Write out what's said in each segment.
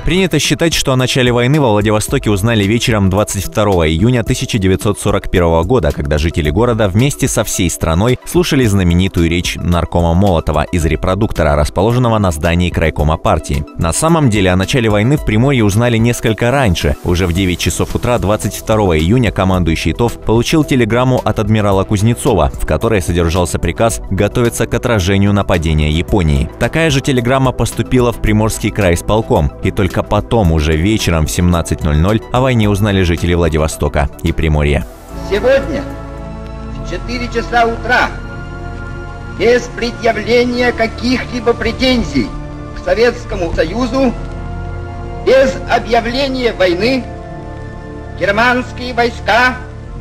Принято считать, что о начале войны во Владивостоке узнали вечером 22 июня 1941 года, когда жители города вместе со всей страной слушали знаменитую речь наркома Молотова из репродуктора, расположенного на здании крайкома партии. На самом деле о начале войны в Приморье узнали несколько раньше. Уже в 9 часов утра 22 июня командующий ТОВ получил телеграмму от адмирала Кузнецова, в которой содержался приказ готовиться к отражению нападения Японии. Такая же телеграмма поступила в Приморский крайисполком, и только потом, уже вечером в 17:00, о войне узнали жители Владивостока и Приморья. Сегодня в 4 часа утра, без предъявления каких-либо претензий к Советскому Союзу, без объявления войны, германские войска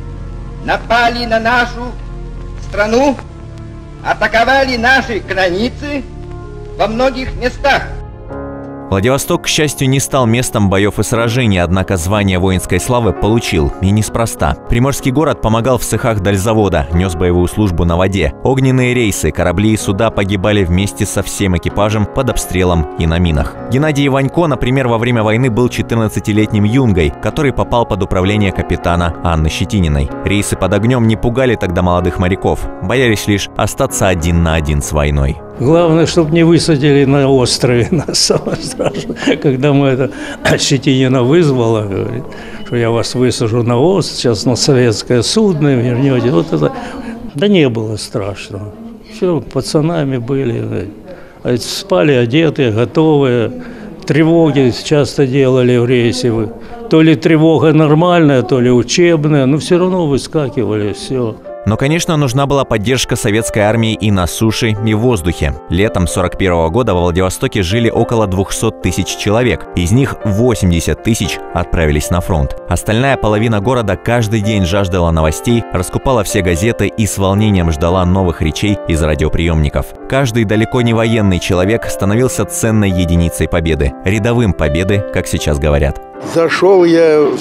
напали на нашу страну, атаковали наши границы во многих местах. Владивосток, к счастью, не стал местом боев и сражений, однако звание воинской славы получил, и неспроста. Приморский город помогал в цехах дальзавода, нес боевую службу на воде. Огненные рейсы, корабли и суда погибали вместе со всем экипажем под обстрелом и на минах. Геннадий Иванько, например, во время войны был 14-летним юнгой, который попал под управление капитана Анны Щетининой. Рейсы под огнем не пугали тогда молодых моряков, боялись лишь остаться один на один с войной. Главное, чтобы не высадили на острове, нас самое страшное. Когда мы это Щетинина вызвала, говорит, что я вас высажу на остров, сейчас на советское судно вернете. Вот это, да не было страшного. Все, пацанами были, спали одетые, готовые. Тревоги часто делали в рейсе. То ли тревога нормальная, то ли учебная, но все равно выскакивали, все. Но, конечно, нужна была поддержка советской армии и на суше, и в воздухе. Летом 1941 года во Владивостоке жили около 200 тысяч человек. Из них 80 тысяч отправились на фронт. Остальная половина города каждый день жаждала новостей, раскупала все газеты и с волнением ждала новых речей из радиоприемников. Каждый далеко не военный человек становился ценной единицей победы. Рядовым победы, как сейчас говорят. Зашел я в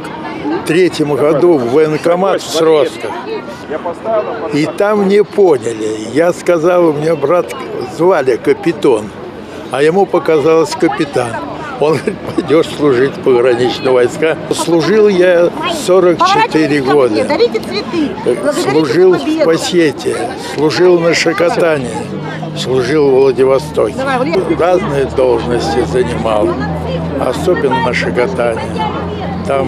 1943 году в военкомат в Сростках. И там не поняли. Я сказал, у меня брат звали Капитон, а ему показалось капитан. Он говорит, пойдешь служить в пограничные войска. Служил я 44 года. Служил в Пассете, служил на Шокотане, служил в Владивостоке. Разные должности занимал, особенно на Шокотане. Там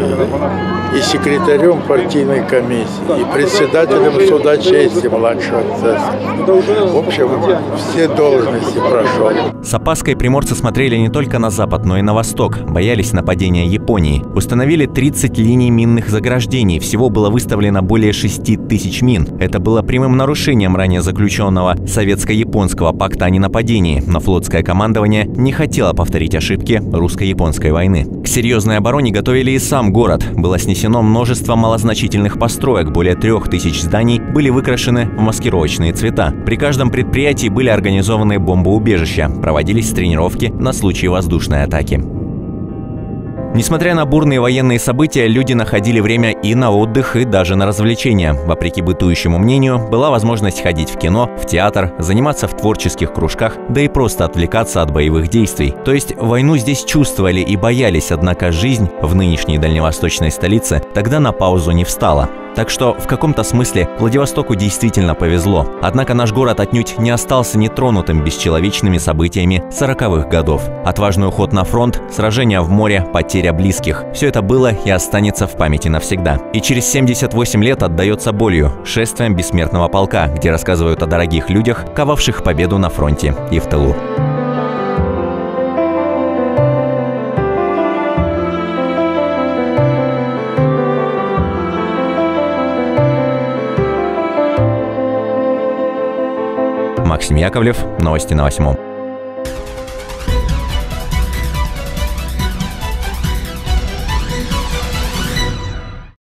и секретарем партийной комиссии, и председателем суда чести младшего цеха. В общем, все должности прошел. С опаской приморцы смотрели не только на запад, но и на восток. Боялись нападения Японии. Установили 30 линий минных заграждений. Всего было выставлено более 6 тысяч мин. Это было прямым нарушением ранее заключенного советско-японского пакта о ненападении. Но флотское командование не хотело повторить ошибки русско-японской войны. К серьезной обороне готовили и сам город. Было снесено множество малозначительных построек. Более 3000 зданий были выкрашены в маскировочные цвета. При каждом предприятии были организованы бомбоубежища. Проводились тренировки на случай воздушной атаки. Несмотря на бурные военные события, люди находили время и на отдых, и даже на развлечения. Вопреки бытующему мнению, была возможность ходить в кино, в театр, заниматься в творческих кружках, да и просто отвлекаться от боевых действий. То есть войну здесь чувствовали и боялись, однако жизнь в нынешней дальневосточной столице тогда на паузу не встала. Так что в каком-то смысле Владивостоку действительно повезло. Однако наш город отнюдь не остался нетронутым бесчеловечными событиями 40-х годов. Отважный уход на фронт, сражения в море, потеря близких – все это было и останется в памяти навсегда. И через 78 лет отдается болью шествием бессмертного полка, где рассказывают о дорогих людях, ковавших победу на фронте и в тылу. Максим Яковлев, новости на 8.